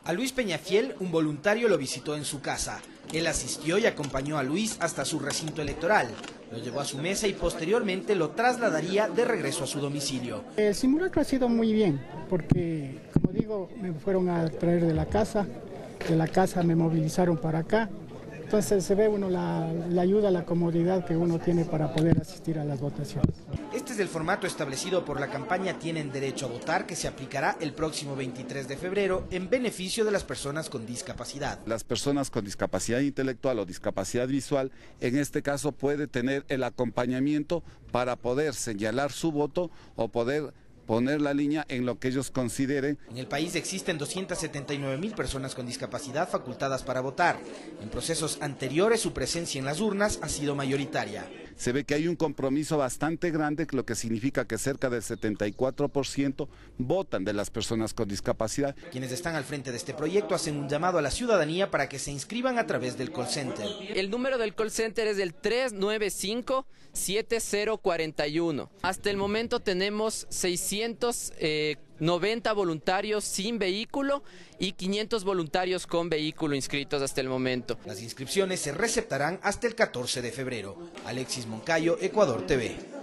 A Luis Peñafiel, un voluntario lo visitó en su casa. Él asistió y acompañó a Luis hasta su recinto electoral. Lo llevó a su mesa y posteriormente lo trasladaría de regreso a su domicilio. El simulacro ha sido muy bien, porque, como digo, me fueron a traer de la casa me movilizaron para acá. Entonces se ve uno la ayuda, la comodidad que uno tiene para poder asistir a las votaciones. Este es el formato establecido por la campaña Tienen Derecho a Votar, que se aplicará el próximo 23 de febrero en beneficio de las personas con discapacidad. Las personas con discapacidad intelectual o discapacidad visual, en este caso, puede tener el acompañamiento para poder señalar su voto o poder poner la línea en lo que ellos consideren. En el país existen 279,000 personas con discapacidad facultadas para votar. En procesos anteriores su presencia en las urnas ha sido mayoritaria. Se ve que hay un compromiso bastante grande, lo que significa que cerca del 74% votan de las personas con discapacidad. Quienes están al frente de este proyecto hacen un llamado a la ciudadanía para que se inscriban a través del call center. El número del call center es el 395-7041. Hasta el momento tenemos 690 voluntarios sin vehículo y 500 voluntarios con vehículo inscritos hasta el momento. Las inscripciones se receptarán hasta el 14 de febrero. Alexis Moncayo, Ecuador TV.